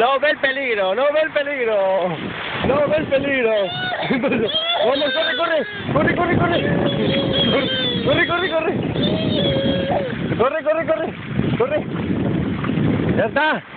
No ve el peligro, no ve el peligro. No ve el peligro. Vamos, corre, corre. Corre, corre, corre. Corre, corre, corre. Corre, corre, corre. Corre. Ya está.